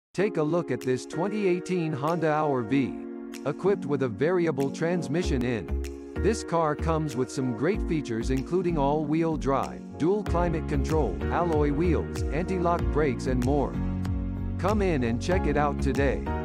Take a look at this 2018 Honda Hour-V. Equipped with a variable transmission in. This car comes with some great features including all-wheel drive, dual climate control, alloy wheels, anti-lock brakes and more. Come in and check it out today.